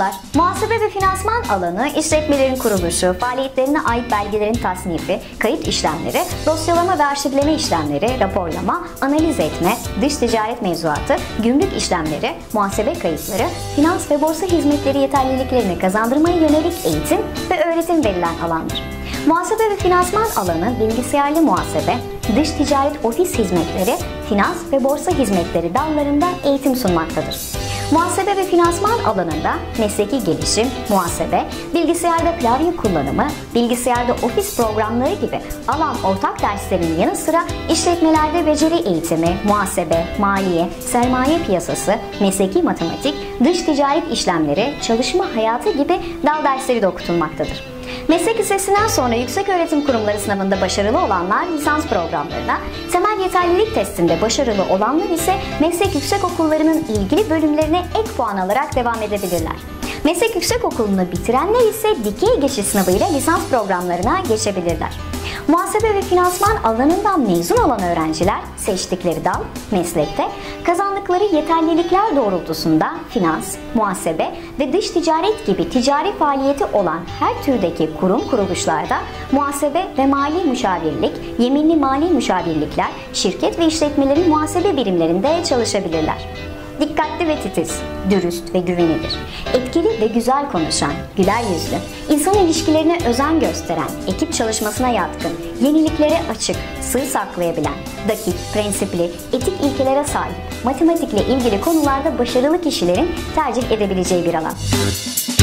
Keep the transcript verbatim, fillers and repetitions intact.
Merhabalar. Muhasebe ve finansman alanı, işletmelerin kuruluşu, faaliyetlerine ait belgelerin tasnifi, kayıt işlemleri, dosyalama ve arşivleme işlemleri, raporlama, analiz etme, dış ticaret mevzuatı, gümrük işlemleri, muhasebe kayıtları, finans ve borsa hizmetleri yeterliliklerini kazandırmaya yönelik eğitim ve öğretim verilen alandır. Muhasebe ve finansman alanı, bilgisayarlı muhasebe, dış ticaret ofis hizmetleri, finans ve borsa hizmetleri dallarında eğitim sunmaktadır. Muhasebe ve finansman alanında mesleki gelişim, muhasebe, bilgisayarda klavye kullanımı, bilgisayarda ofis programları gibi alan ortak derslerin yanı sıra işletmelerde beceri eğitimi, muhasebe, maliye, sermaye piyasası, mesleki matematik, dış ticaret işlemleri, çalışma hayatı gibi dal dersleri de okutulmaktadır. Meslek lisesinden sonra yükseköğretim kurumları sınavında başarılı olanlar lisans programlarına, temel yeterlilik testinde başarılı olanlar ise meslek yüksekokullarının ilgili bölümlerine ek puan alarak devam edebilirler. Meslek yüksekokulunu bitirenler ise dikey geçiş sınavıyla lisans programlarına geçebilirler. Muhasebe ve finansman alanından mezun olan öğrenciler seçtikleri dal, meslekte kazandıkları yeterlilikler doğrultusunda finans, muhasebe ve dış ticaret gibi ticari faaliyeti olan her türdeki kurum kuruluşlarda muhasebe ve mali müşavirlik, yeminli mali müşavirlikler, şirket ve işletmelerin muhasebe birimlerinde çalışabilirler. Dikkatli ve titiz, dürüst ve güvenilir, etkili ve güzel konuşan, güler yüzlü, insan ilişkilerine özen gösteren, ekip çalışmasına yatkın, yeniliklere açık, sır saklayabilen, dakik, prensipli, etik ilkelere sahip, matematikle ilgili konularda başarılı kişilerin tercih edebileceği bir alan.